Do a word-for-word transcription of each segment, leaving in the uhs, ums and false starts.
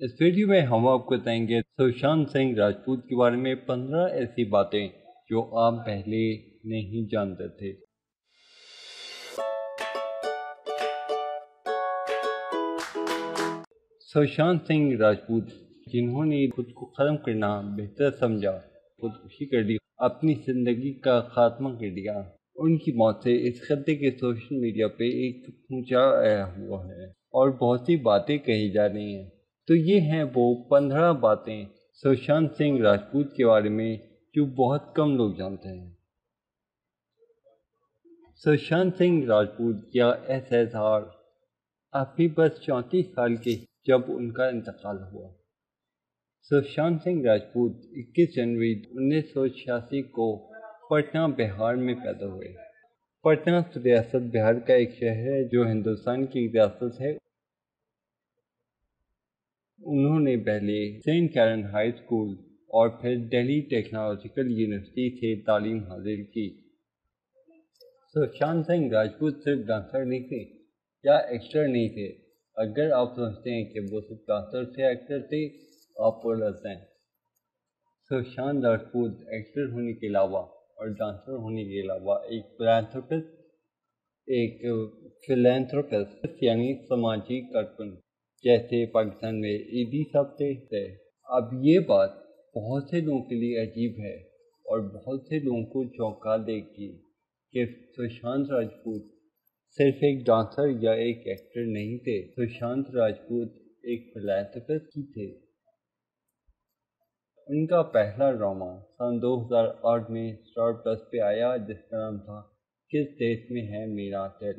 اس video میں ہم آپ کو بتائیں گے سشانت سنگھ راجپوت کے بارے میں پندرہ ایسی باتیں جو آپ پہلے نہیں جانتے تھے۔ سشانت سنگھ راجپوت جنہوں نے خود کو ختم کرنا بہتر سمجھا، خودکشی کر لی، اپنی زندگی کا خاتمہ کر دیا، ان کی موت سے اس خطے کے سوشل میڈیا پہ ایک پہنچا آیا ہوا ہے اور بہت سی باتیں کہی جا رہی ہیں۔ تو یہ ہیں وہ پندرہ باتیں سشانت سنگھ راجپوت کے بارے میں جو بہت کم لوگ جانتے ہیں۔ سشانت سنگھ راجپوت یا ایس ایس آر ابھی بس چونتیس سال کے جب ان کا انتقال ہوا۔ سشانت سنگھ راجپوت اکیس جنوری انیس سو چھیاسی کو پٹنہ بہار میں پیدا ہوئے۔ پٹنہ ریاست بہار کا ایک شہر ہے جو ہندوستان کی ایک ریاست ہے۔ انہوں نے پہلے سینٹ کیرن ہائی اسکول اور پھر دہلی ٹیکنالوجیکل یونیورسٹی سے تعلیم حاصل کی۔ سشانت سنگھ راجپوت صرف ڈانسر نہیں تھے یا ایکٹر نہیں تھے۔ اگر آپ سمجھتے ہیں کہ وہ صرف ڈانسر تھے، ایکٹر تھے، آپ غلط ہیں۔ سشانت راجپوت ایکٹر ہونے کے علاوہ اور ڈانسر ہونے کے علاوہ ایک فلانتھروپسٹ ایک فلانتھروپسٹ یعنی سماجی کارکن جیسے پاکستان میں ایدی صاحب تھے۔ اب یہ بات بہت سے لوگوں کے لیے عجیب ہے اور بہت سے لوگوں کو چونکا دے گی کہ سشانت راجپوت صرف ایک ڈانسر یا ایک ایکٹر نہیں تھے، سشانت راجپوت ایک فلانتھروپسٹ ہی تھے۔ ان کا پہلا ڈرامہ سن دو ہزار آٹھ میں اسٹار پلس پہ آیا جس کا نام تھا کس دیش میں ہے میرا دل۔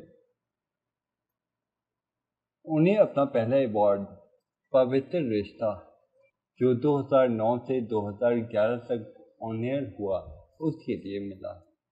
انہیں اپنا پہلا ایوارڈ پوتر رشتہ جو دو ہزار نو سے دو ہزار گیارہ تک آن ایئر ہوا اس کے لیے ملا۔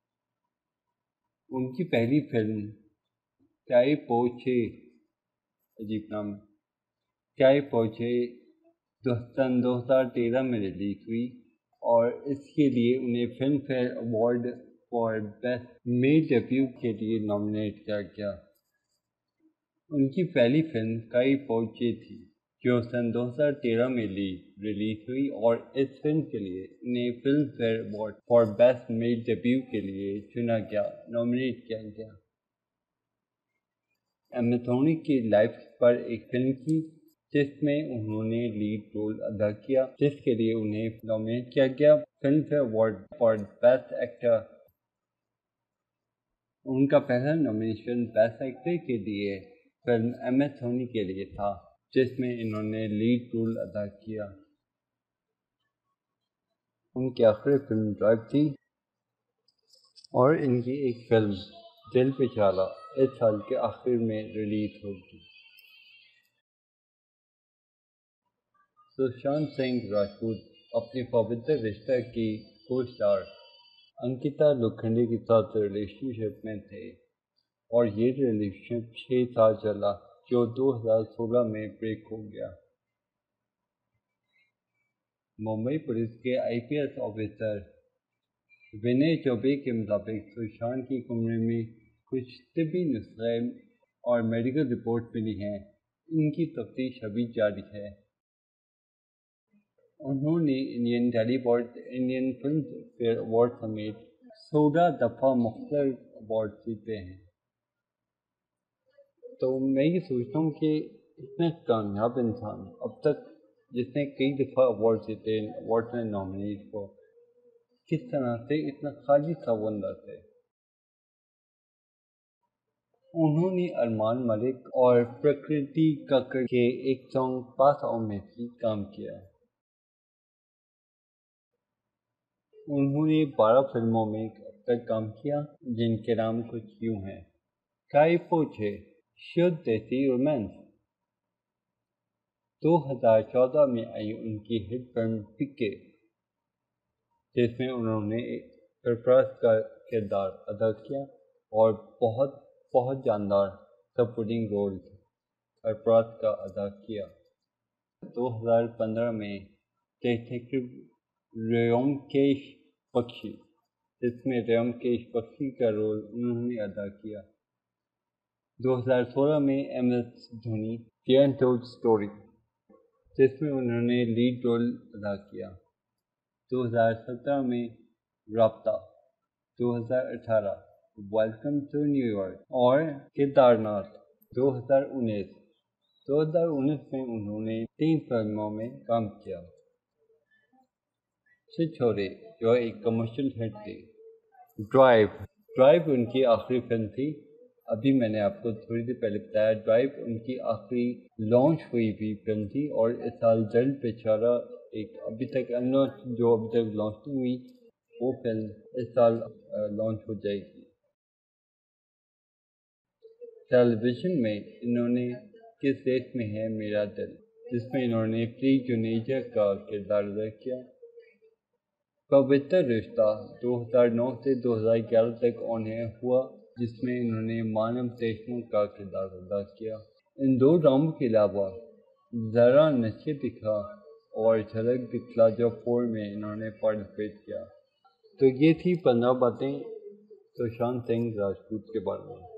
ان کی پہلی فلم چائے پو چے، عجیب نام، چائے پو چے سن دو ہزار تیرہ میں ریلیز ہوئی اور اس کے لیے انہیں Filmfare award for best male debut کے لیے نامنیٹ کیا گیا۔ ان کی پہلی فلم چائے پو چے تھی جو سن دو ہزار تیرہ میں ریلیز ہوئی اور اس فلم کے لیے انہیں Filmfare award for best male debut کے لیے چنا گیا، نامنیٹ کیا گیا۔ ایما تھونی کی لائف پر ایک فلم کی جس میں انہوں نے لیڈ رول ادا کیا، جس کے لیے انہیں نامنیٹ کیا گیا Filmfare award for best actor. ان کا پہلا نامینیشن بیسٹ ایکٹر کے لیے فلم ایما تھونی کے لیے تھا جس میں انہوں نے لیڈ رول ادا کیا۔ ان کی آخری فلم ڈرائیو تھی اور ان کی ایک فلم دل پہ چالا اس سال کے آخر میں ریلیز ہوگی۔ سشانت سنگھ راجپوت اپنے پوتر رشتہ کی کو اسٹار انکتا لوکھنڈے کے ساتھ ریلیشن شپ میں تھے اور یہ ریلیشن شپ چھ سال چلا جو دو ہزار سولہ میں بریک ہو گیا۔ ممبئی پولیس کے آئی پی ایس آفیسر ونے چوبے کے مطابق سشانت کی کمرے میں کچھ طبی نسخے اور میڈیکل رپورٹ ملی ہیں۔ ان کی تفتیش ابھی جاری ہے۔ انہوں نے Indian Telly award, Indian Filmfare award سمیت سولہ دفعہ مختلف ایوارڈ جیتے ہیں۔ تو میں یہ سوچتا ہوں کہ اتنا کامیاب انسان اب تک جس نے کئی دفعہ ایوارڈ جیتے، ایوارڈ میں نامنیٹ ہو، کس طرح سے اتنا خالی انداز ہے۔ انہوں نے ارمان ملک اور پرکرتی ککڑ کے ایک سانگ پاس آؤ میں بھی کام کیا۔ انہوں نے بارہ فلموں میں اب تک کام کیا جن کے نام کچھ یوں ہیں: چائے پو چے، شدھ دیسی رومانس، دو ہزار چودہ میں آئی ان کی ہٹ فلم پکے جس میں انہوں نے سرفراز کا کردار ادا کیا اور بہت بہت جاندار سپورٹنگ رول سرفراز کا ادا کیا۔ دو ہزار پندرہ میں ڈیٹیکٹیو ریومکیش بخشی جس میں ریومکیش بخشی کا رول انہوں نے ادا کیا۔ دو ہزار سولہ میں M S Dhoni the untold story جس میں انہوں نے لیڈ رول ادا کیا۔ دو ہزار سترہ میں رابطہ، دو ہزار اٹھارہ ویلکم ٹو نیو یارک اور کیدار ناتھ۔ دو ہزار انیس دو ہزار انیس میں انہوں نے تین فلموں میں کام کیا۔ چھچھورے جو ایک کمرشل ہٹ تھی۔ ڈرائیو ڈرائیو ان کی آخری فلم تھی۔ ابھی میں نے آپ کو تھوڑی دیر پہلے بتایا ڈرائیو ان کی آخری لانچ ہوئی بھی فلم تھی، اور اس سال جلد بیچارہ ایک ابھی تک ان لانچ جو ابھی تک لانچ نہیں ہوئی وہ فلم اس سال لانچ ہو جائے گی۔ ٹیلی ویژن میں انہوں نے کس دیش میں ہے میرا دل، جس میں انہوں نے پری جونیجا کا کردار ادا کیا۔ پوتر رشتہ دو ہزار نو سے دو ہزار گیارہ تک آن ایئر ہوا، جس میں انہوں نے مانو دیشمکھ کا کردار ادا کیا۔ ان دو ڈراموں کے علاوہ ذرا نشے دکھا اور جھلک دکھلا جا فور میں انہوں نے پارٹیسپیٹ کیا۔ تو یہ تھی پندرہ باتیں سشانت سنگھ راجپوت کے بارے میں۔